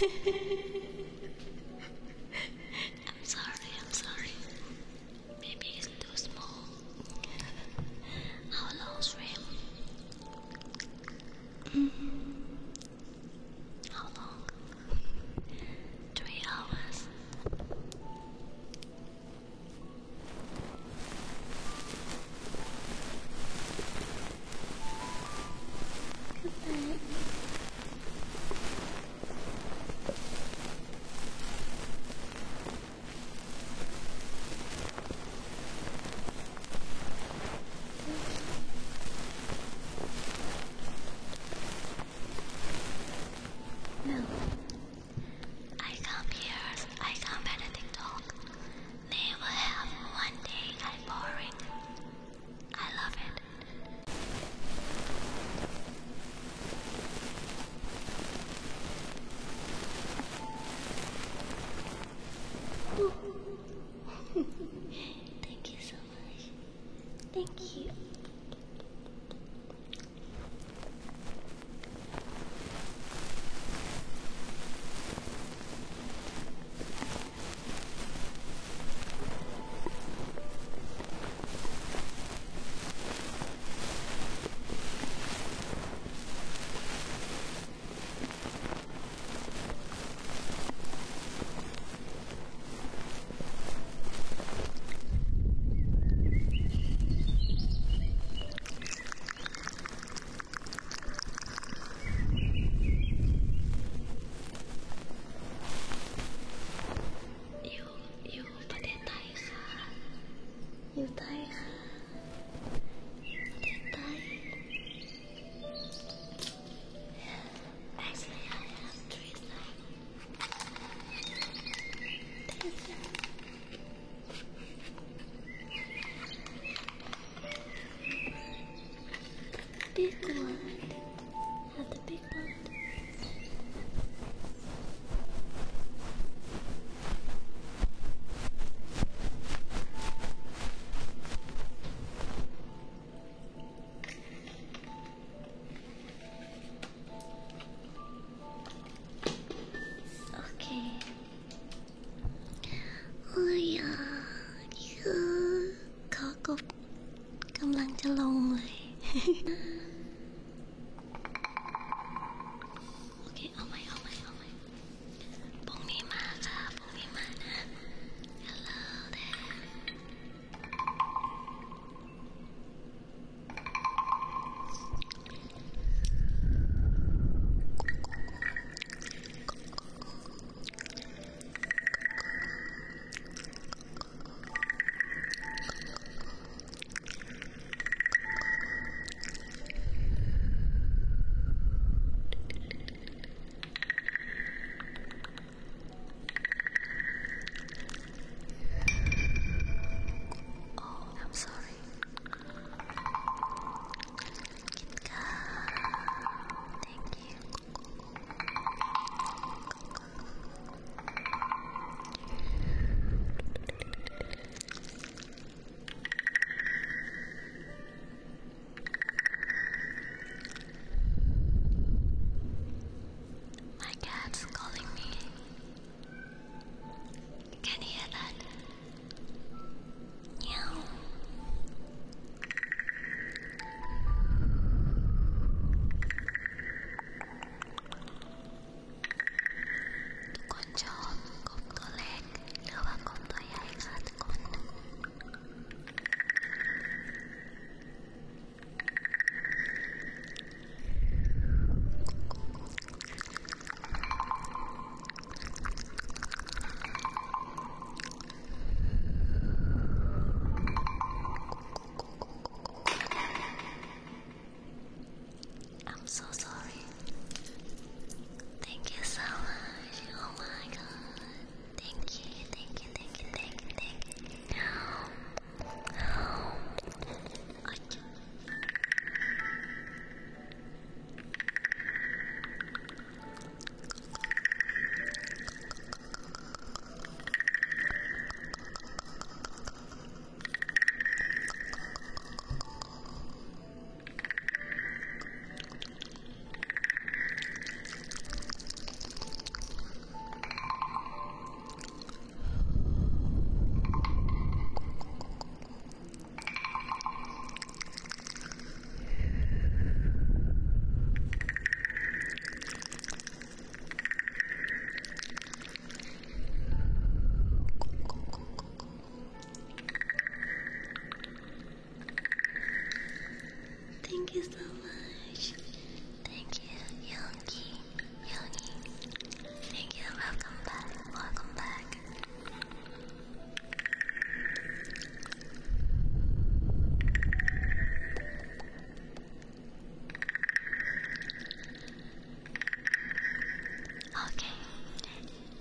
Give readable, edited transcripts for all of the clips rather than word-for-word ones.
I'm sorry. Maybe it's too small. How long stream? How long? 3 hours. Goodbye. No, I come here, I come at a TikTok. Never have one day I'm boring. I love it. Thank you so much. Thank you.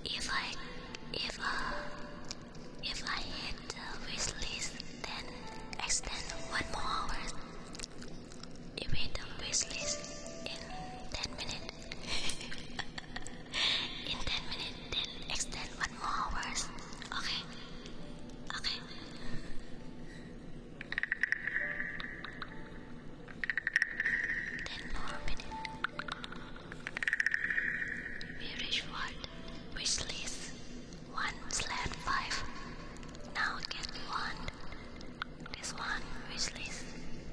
if I hit the wish list, then extend 1 more hour. If I hit the wish list in 10 minutes, in 10 minutes, then extend 1 more hours. Okay, okay. 10 more minutes. We reach what? Wish list 1/5. Now get one. This one wish list.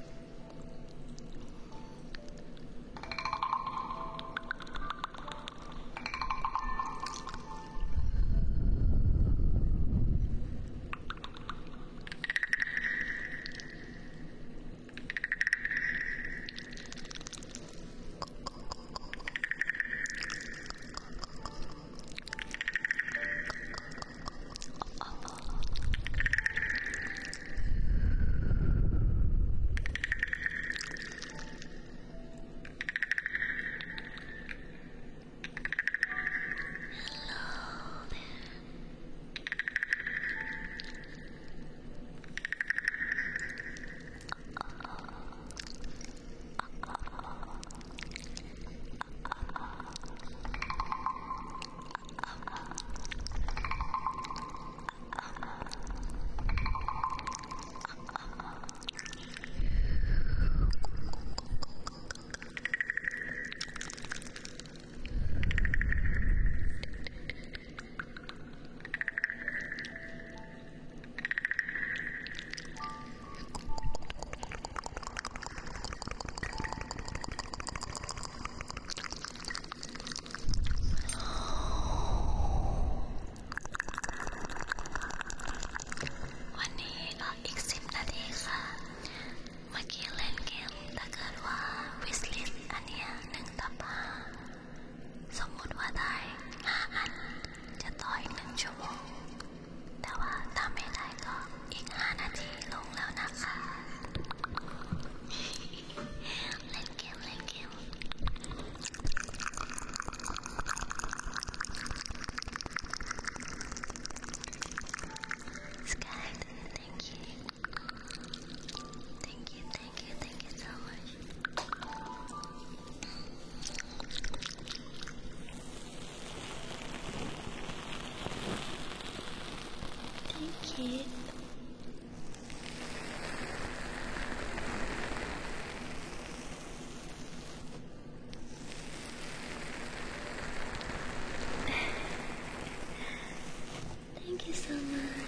Thank you. Thank you so much.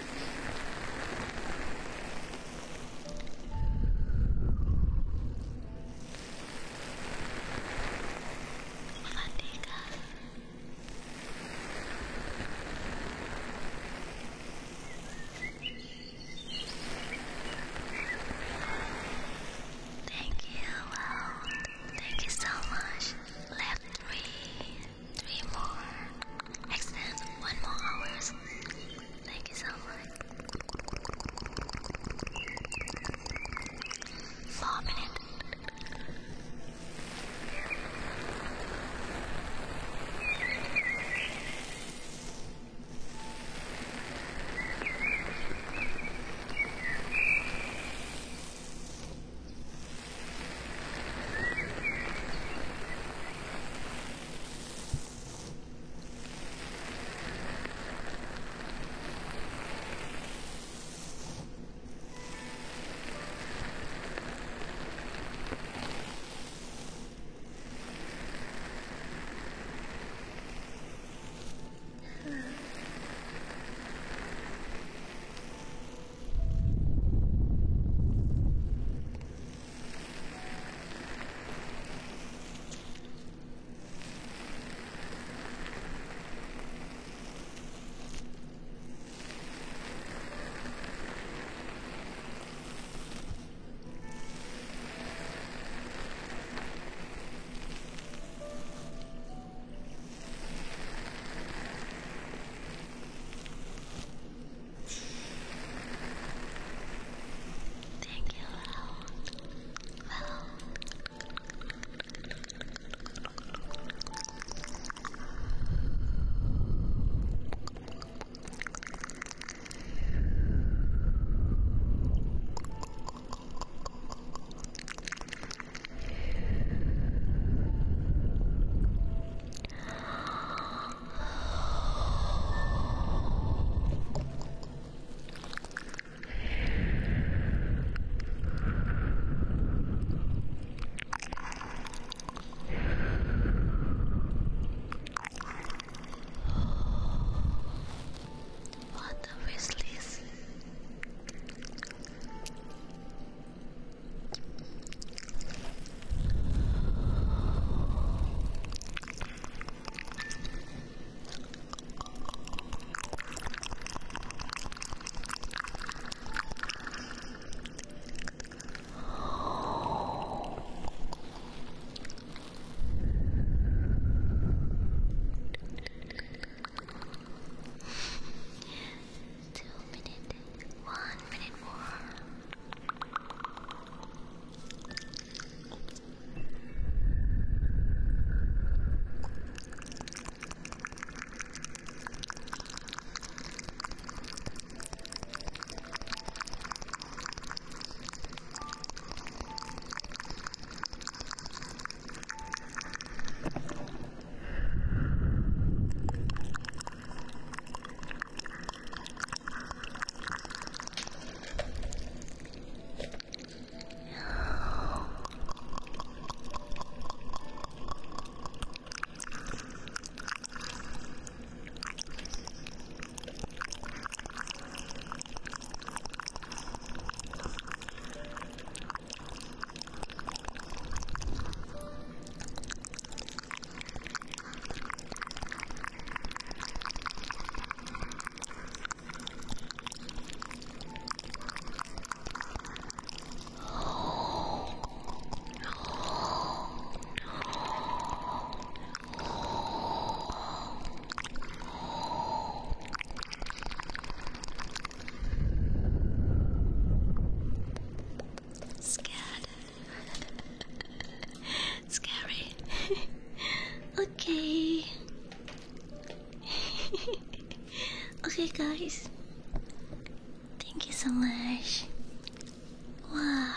Okay, guys. Thank you so much. Wow.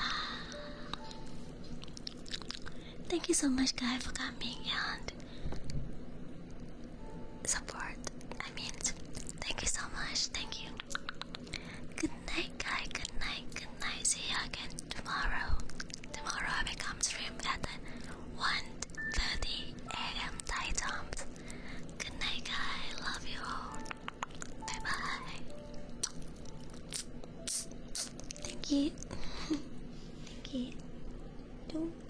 Thank you so much, guys, for coming and support. I mean, thank you so much. Thank you. Good night, guys. Good night. Good night. See you again tomorrow. Tomorrow I will come stream at 1:30 a.m. Thai time. Good night, guys. Love you all. Bye bye. Thank you. Thank you.